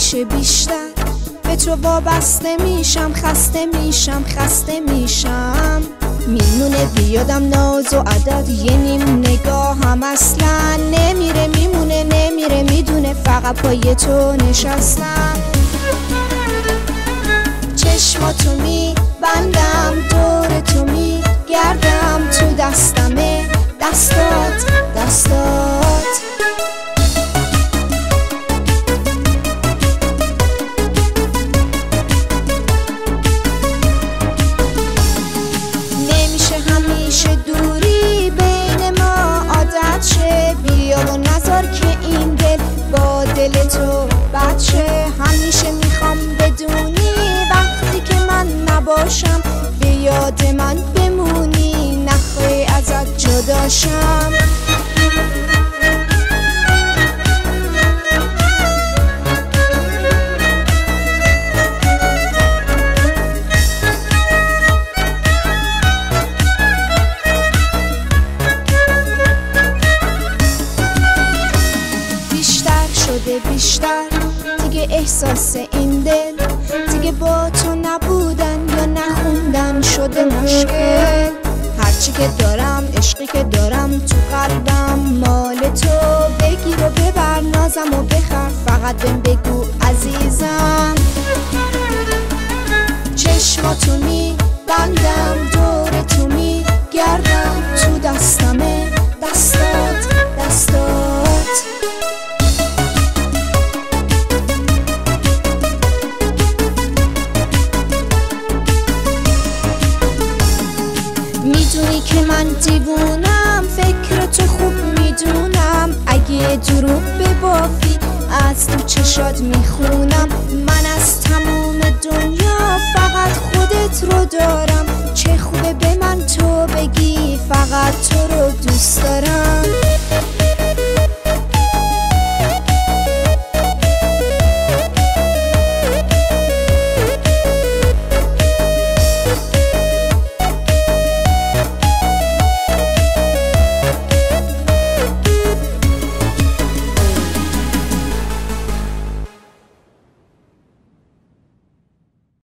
همیشه بیشتر به تو وابسته میشم، خسته میشم میمونه بیادم ناز و عدد، یه نیم نگاه هم اصلا نمیره میمونه، نمیره میدونه فقط پای تو نشستم. چشماتو میبندم دور تو میگردم، تو دستمه دستات نمیشه همیشه دوری بین ما عادت شه، بیا و نذار که این دل با دل تو بد شه. همیشه میخوام بدونی وقتی که من نباشم به یاد من بمونی، نخواهی ازت جداشم. بیشتر دیگه احساس این دل، دیگه با تو نبودن یا نخوندن شده مشکل. هرچی که دارم عشقی که دارم تو قلبم مال تو، بگیر و ببر نازم و بخر، فقط بهم بگو عزیزم. چشماتو میبندم دور تو میگردم، تو دستمه دستات میدونی که من دیوونم، فکر تو خوب میدونم، اگه دروغ ببافی از تو چشات میخونم. من از تمام دنیا فقط خودت رو دارم، چه خوبه به من تو بگی فقط